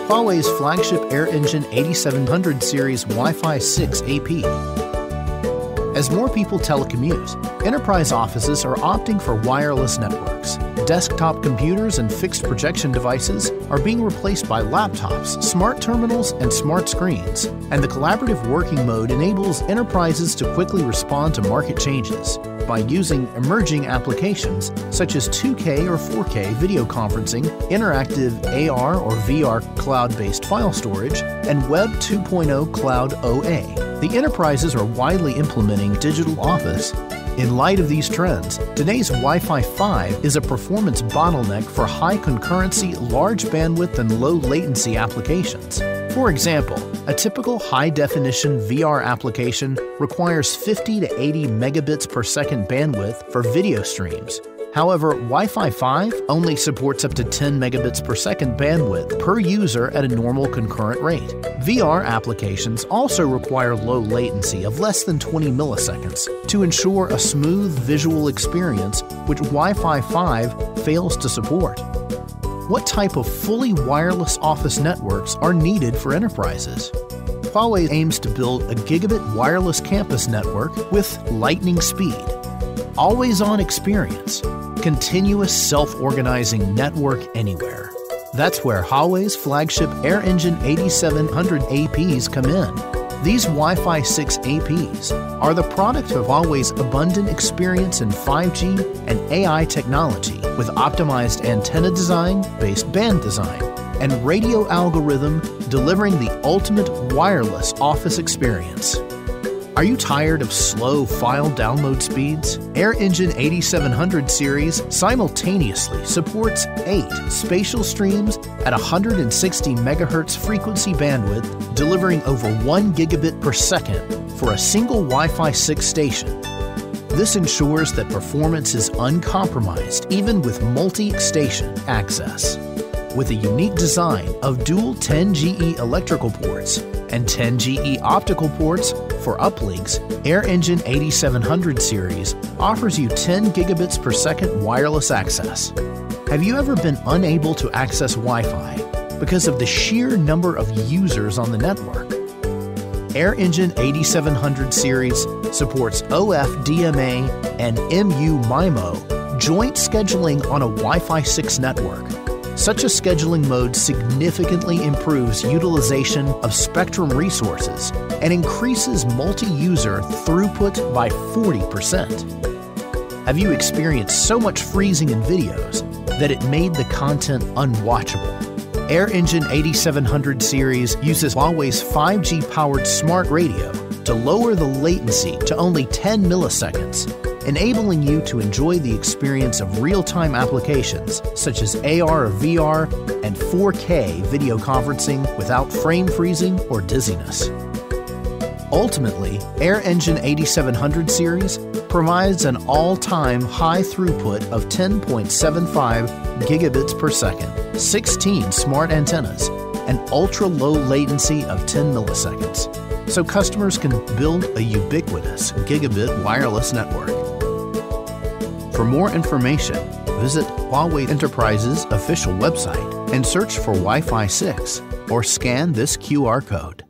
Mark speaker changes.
Speaker 1: Huawei's flagship AirEngine 8700 series Wi-Fi 6 AP. As more people telecommute, enterprise offices are opting for wireless networks. Desktop computers and fixed projection devices are being replaced by laptops, smart terminals, and smart screens, and the collaborative working mode enables enterprises to quickly respond to market changes by using emerging applications such as 2K or 4K video conferencing, interactive AR or VR cloud-based file storage, and Web 2.0 Cloud OA. The enterprises are widely implementing digital office. In light of these trends, today's Wi-Fi 5 is a performance bottleneck for high concurrency, large bandwidth, and low latency applications. For example, a typical high-definition VR application requires 50 to 80 megabits per second bandwidth for video streams. However, Wi-Fi 5 only supports up to 10 megabits per second bandwidth per user at a normal concurrent rate. VR applications also require low latency of less than 20 milliseconds to ensure a smooth visual experience, which Wi-Fi 5 fails to support. What type of fully wireless office networks are needed for enterprises? Huawei aims to build a gigabit wireless campus network with lightning speed, always-on experience, continuous self-organizing network anywhere. That's where Huawei's flagship AirEngine 8700 APs come in. These Wi-Fi 6 APs are the product of Huawei's abundant experience in 5G and AI technology with optimized antenna design, based band design, and radio algorithm delivering the ultimate wireless office experience. Are you tired of slow file download speeds? AirEngine 8700 series simultaneously supports 8 spatial streams at 160 MHz frequency bandwidth, delivering over 1 gigabit per second for a single Wi-Fi 6 station. This ensures that performance is uncompromised even with multi-station access. With a unique design of dual 10GE electrical ports and 10GE optical ports for uplinks, AirEngine 8700 series offers you 10 gigabits per second wireless access. Have you ever been unable to access Wi-Fi because of the sheer number of users on the network? AirEngine 8700 series supports OFDMA and MU-MIMO joint scheduling on a Wi-Fi 6 network. Such a scheduling mode significantly improves utilization of spectrum resources and increases multi-user throughput by 40%. Have you experienced so much freezing in videos that it made the content unwatchable? AirEngine 8700 series uses Huawei's 5G-powered smart radio to lower the latency to only 10 milliseconds, enabling you to enjoy the experience of real-time applications such as AR or VR and 4K video conferencing without frame freezing or dizziness. Ultimately, AirEngine 8700 series provides an all-time high throughput of 10.75 gigabits per second, 16 smart antennas, and ultra-low latency of 10 milliseconds, so customers can build a ubiquitous gigabit wireless network. For more information, visit Huawei Enterprises' official website and search for Wi-Fi 6 or scan this QR code.